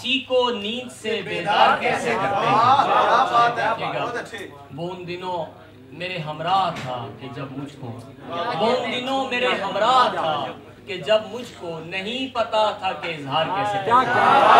किसी को नींद से बेदार कैसे करते हैं। वो उन दिनों मेरे हमराह था कि जब मुझको, वो उन दिनों मेरे हमराह था कि जब मुझको नहीं पता था कि इजहार कैसे करते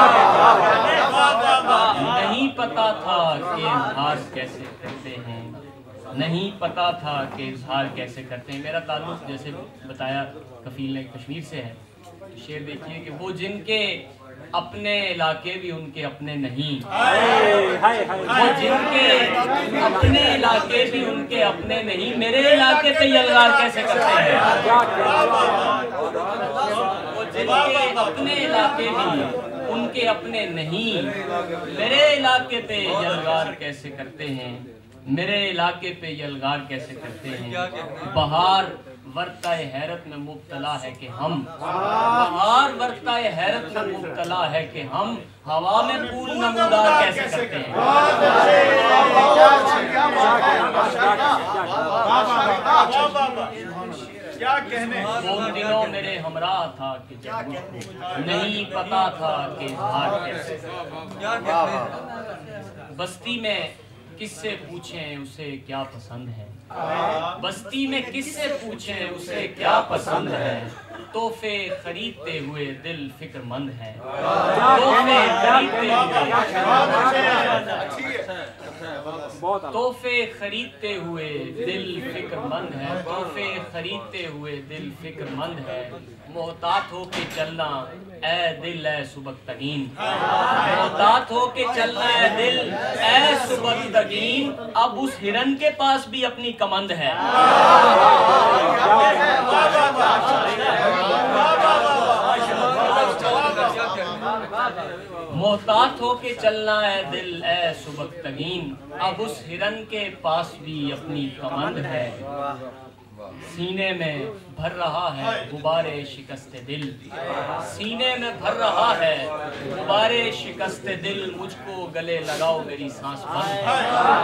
हैं, नहीं पता था कि इजहार कैसे करते हैं, नहीं पता था कि इजहार कैसे करते हैं। मेरा ताल्लुक जैसे बताया कफील ने कश्मीर से है। शेर देखिए कि वो जिनके अपने इलाके भी उनके अपने नहीं, वो जिनके अपने इलाके भी उनके अपने नहीं, मेरे इलाके पे यलगार कैसे करते हैं। वो जिनके अपने इलाके भी उनके अपने नहीं, मेरे इलाके पे यलगार कैसे करते हैं, मेरे इलाके पे यलगार कैसे करते हैं। बहार वर्ताए हैरत में मुब्तला है कि हम, बहार वर्ताए हैरत में मुब्तला है कि हम हवा में फूल नमूदार कैसे करते हैं। क्या कहने। उन दिनों मेरे हमराह था कि जब नहीं पता था कि इजहार कैसे। बस्ती में किससे पूछें उसे क्या पसंद है, बस्ती में किससे पूछें उसे क्या पसंद है। तोहफे खरीदते हुए दिल फिक्रमंद है, तोहफे खरीदते हुए, तोहफे खरीदते हुए दिल फिक्रमंद है, तोहफे खरीदते हुए दिल फिक्रमंद है। मोहतात हो के चलना ए दिल ए सुबकतगीन, मोहतात हो के चलना ए दिल ए सुबकतगीन। अब उस हिरन के पास भी अपनी कमंद है। मोहतात हो के चलना है दिल ए सुबकतगीन, अब उस हिरन के पास भी अपनी कमंद है। सीने में भर रहा है गुबारे शिकस्ते दिल, सीने में भर रहा है गुबारे शिकस्ते दिल। मुझको गले लगाओ मेरी सांस बंद है।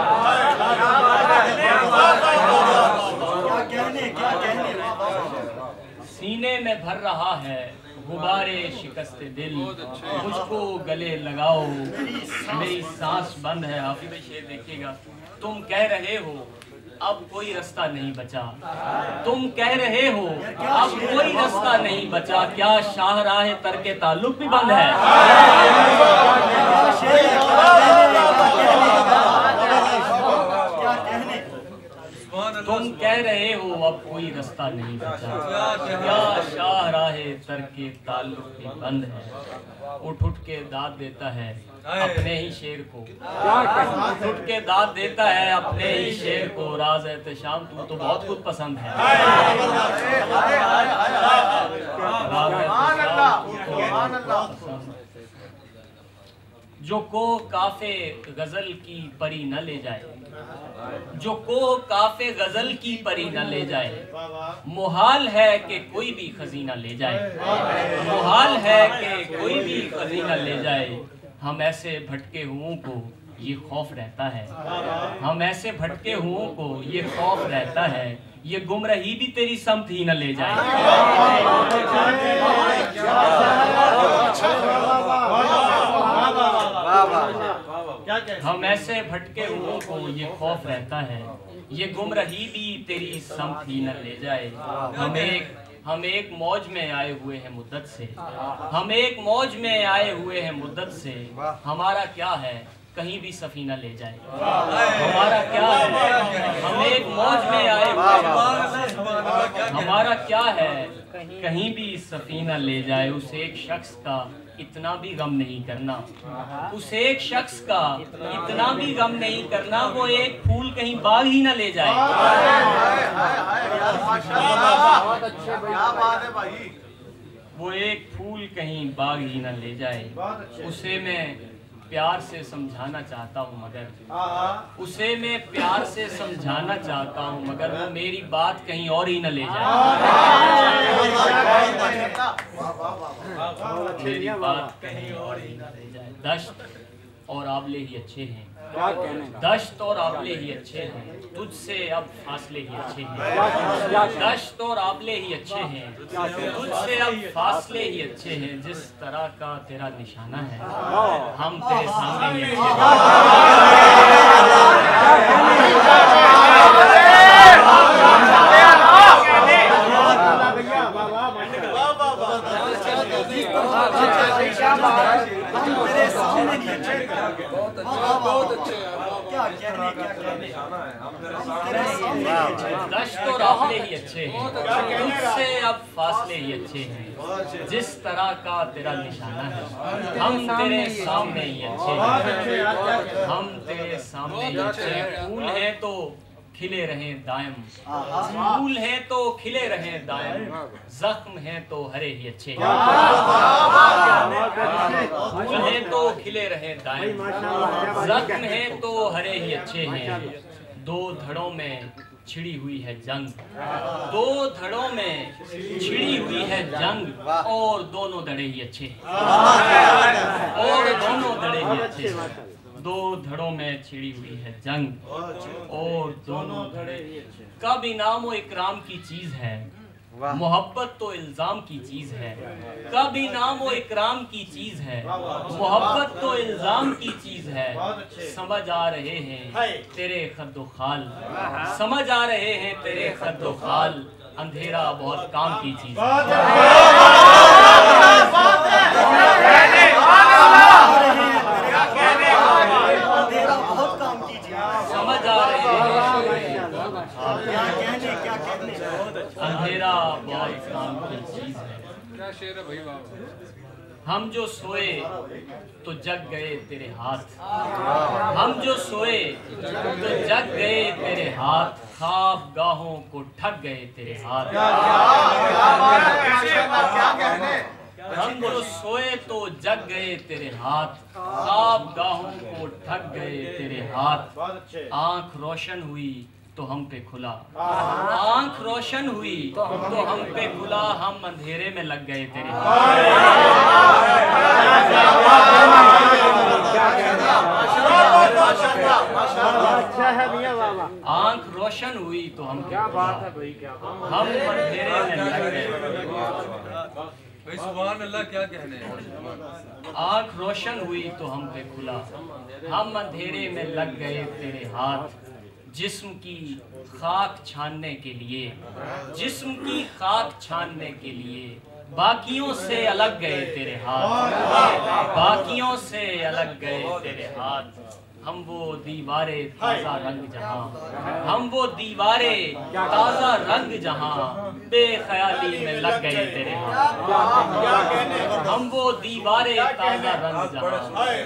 सीने में भर रहा है गुबारे शिकस्ते दिल, मुझको गले लगाओ मेरी सांस बंद है। हाफिज़ भाई शेर देखिएगा। तुम कह रहे हो अब कोई रास्ता नहीं बचा, तुम कह रहे हो अब कोई रास्ता नहीं बचा। क्या शाहराह तर्के ताल्लुक भी बंद है। तुम कह रहे हो अब कोई रास्ता नहीं बचा, क्या शाहराह तर्के ताल्लुक भी बंद है। उठ उठ के दाद देता है अपने ही शेर को, उठ उठ के दाद देता है अपने ही शेर को। राज एहतशाम तू तो बहुत कुछ पसंद है, जो को काफे गजल की परी न ले जाए, जो को काफे गजल की परी न ले जाए। मुहाल है कि कोई भी खजीना ले जाए, मुहाल है कि कोई भी खजीना ले जाए। हम ऐसे भटके हुओं को ये खौफ रहता है, हम ऐसे भटके हुओं को ये खौफ रहता है। ये गुमराही भी तेरी समत ही न ले जाए। हम ऐसे भटके हुओं को ये खौफ रहता है, ये गुमराही भी तेरी समत ही न ले जाए। हम एक मौज में आए हुए हैं मुद्दत से, हम एक मौज में आए हुए हैं मुद्दत से। हमारा क्या है कहीं भी सफीना ले जाए, हमारा क्या है हम एक मौज में आए हुए, हमारा क्या है कहीं भी सफीना ले जाए। उस एक शख्स का इतना भी गम नहीं करना, उस एक शख्स का इतना भी गम नहीं करना, वो एक फूल कहीं बाग ही ना ले जाए। वो एक फूल कहीं बाग ही ना ले जाए। उसे मैं प्यार से समझाना चाहता हूँ मगर, उसे मैं प्यार से समझाना चाहता हूँ मगर वो मेरी बात कहीं और ही न ले जाए, मेरी बात कहीं और ही न ले जाए। दश्त اور आंवले ही अच्छे हैं, दश्त और आंवले ही अच्छे हैं, तुझसे अब फासले ही अच्छे हैं, दश्त और आंवले ही अच्छे हैं, तुझसे अब फासले ही अच्छे हैं, जिस तरह का तेरा निशाना है हम तेरे सामने ही अच्छे हैं। दश्त और आंवले ही अच्छे हैं, तुझसे अब फासले ही अच्छे हैं, जिस तरह का तेरा निशाना है हम तेरे सामने ही अच्छे हैं, हम तेरे सामने ही अच्छे हैं। फूल हैं तो खिले रहें दायम, फूल हैं तो खिले रहें दायम, जख्म हैं तो हरे ही अच्छे हैं, फूल हैं तो खिले रहें दायम, जख्म हैं तो हरे ही अच्छे हैं। दो धड़ों में छिड़ी हुई है जंग, दो धड़ों में छिड़ी हुई है जंग, और दोनों धड़े ही अच्छे हैं, और दोनों धड़े ही अच्छे हैं। दो धड़ों में छिड़ी हुई है जंग और दोनों धड़े कब इनाम व इकराम की चीज है, मोहब्बत तो इल्जाम की चीज है, कब इनाम व इकराम की चीज है, मोहब्बत तो इल्जाम की चीज है। समझ आ रहे हैं तेरे खद्दो खाल, समझ आ रहे हैं तेरे खद्दो खाल, अंधेरा बहुत काम की चीज है। समझ आ रहे हैं अंधेरा बहुत काम की चीज है। हम जो सोए तो जग गए तेरे हाथ, हम जो सोए तो जग गए तेरे हाथ, ख्वाब गाहों को ठग गए तेरे हाथ। हम जो सोए तो जग गए तेरे हाथ, ख्वाब गाहों को ठग गए तेरे हाथ। आंख रोशन हुई तो हम पे खुला, आंख रोशन हुई तो हम पे खुला, हम अंधेरे में लग गए तेरे हाथ। आंख रोशन हुई तो हम पे खुला, हम अंधेरे में लग गए। सुभान अल्लाह, क्या कहने। आंख रोशन हुई तो हम पे खुला, हम अंधेरे में लग गए तेरे हाथ। जिस्म की खाक छानने के लिए, जिस्म की खाक छानने के लिए बाकियों से अलग गए तेरे हाथ, बाकियों से अलग गए तेरे हाथ। हम वो दीवारे ताज़ा रंग जहां, हम वो दीवारे ताज़ा रंग जहां, बेख्याली में लग गए तेरे हाथ। हम वो दीवारे ताज़ा रंग जहां,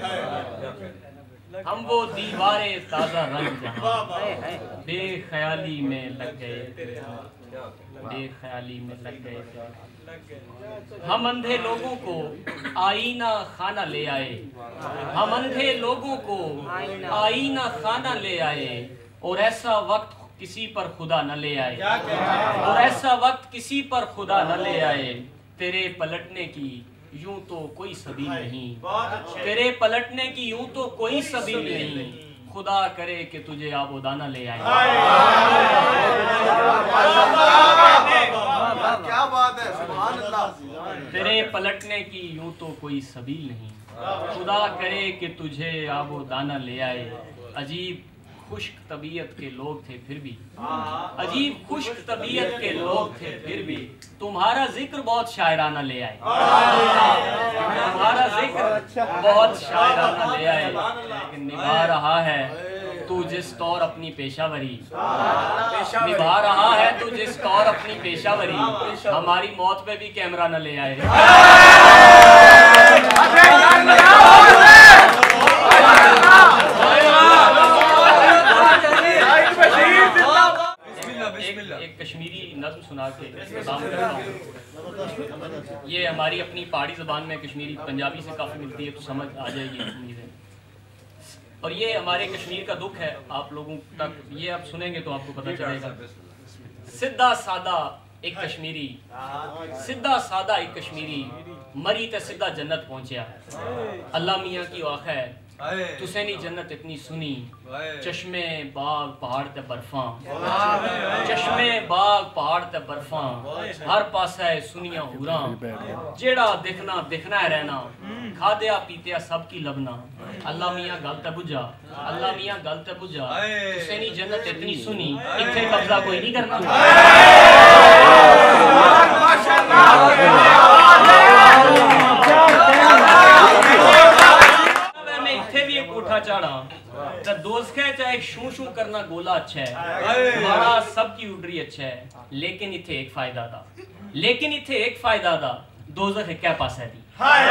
हम वो दीवारे ताज़ा रंग जहां, बेख्याली में लग गए तेरे हाथ, बेख्याली में लग गए। हम अंधे लोगों को आईना खाना ले आए, हम अंधे लोगों को आईना खाना ले आए, और ऐसा वक्त किसी पर खुदा न ले आए, और ऐसा वक्त किसी पर खुदा न ले आए। तेरे पलटने की यूं तो कोई सबील नहीं, तेरे पलटने की यूं तो कोई सबील नहीं, खुदा करे कि तुझे आबोदाना ले आए। क्या बात है, सुभान अल्लाह। तेरे पलटने की यूं तो कोई सबील नहीं, खुदा करे कि तुझे आबोदाना ले आए। अजीब खुश्क तबीयत के लोग थे फिर भी, अजीब खुश्क तबीयत के लोग थे फिर भी, तुम्हारा जिक्र बहुत शायराना ले आए, तुम्हारा जिक्र बहुत शायराना ले आए। लेकिन निभा रहा है तू जिस तौर अपनी पेशावरी, निभा रहा है तू जिस तौर अपनी पेशावरी, हमारी मौत पे भी कैमरा न ले आए। एक कश्मीरी नज़्म सुना के इख्तिताम करता हूँ। ये हमारी अपनी पहाड़ी ज़बान में कश्मीरी पंजाबी से काफ़ी मिलती है, तो समझ आ जाएगी उम्मीद है। और ये हमारे कश्मीर का दुख है, आप लोगों तक ये आप सुनेंगे तो आपको पता चलेगा। सीधा सादा एक कश्मीरी, सीधा सादा एक कश्मीरी, मरी ते सीधा जन्नत पहुंचा। अल्लाह मियाँ की वाक़ है, तुसें नी जन्नत इतनी सुनी चश्मे बाग पहाड़ ते बर्फां चश्मे बाग पहाड़ ते बर्फां हर पासा है सुनिया हूरां जेड़ा दिखना दिखना है रहना खादिया पीतिया सब की लबना अल्लाह मियां गल ते बुझा अल्लाह मियां गल ते बुझा तुसें नी जन्नत इतनी सुनी इत्थे कब्जा कोई नहीं करना कोठा चढ़ा तो दोस्त कहे चाहे शू शू करना गोला अच्छा है बड़ा सबकी उडरी अच्छा है लेकिन इथे एक फायदा था दोज़ख है क्या पास है दी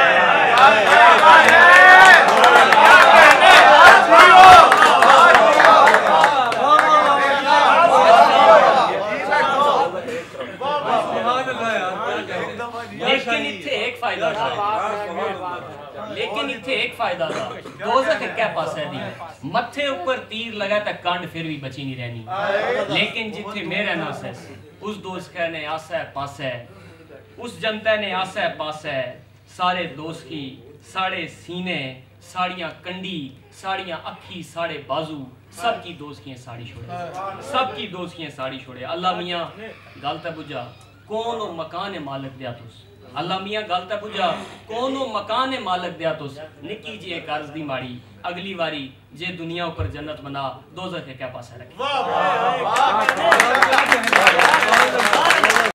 लेकिन इत्थे एक फायदा था दोज़ख क्या पास है दी मत्थे ऊपर तीर लगा तो कंड फिर भी बची नहीं रहनी लेकिन जिथे मैं रहना से उस दोस्त ने आसा है पास है उस जनता ने आसा है पास है सारे दोस्त की साढ़े सीने साड़ियां कंडी साड़ियां अखी साड़े बाजू सबकी दोस्त की साड़ी छोड़े अल्लाह मियां गल ते बुझा कौन ओ मकान मालिक दिया तुस अल्लाह मियां गल ते बुझा कौन ओ मकान मालिक दिया तुस निकी जी एक अर्ज दी माड़ी अगली बारी जे दुनिया ऊपर जन्नत बना दोज़ख क्या पासा रखे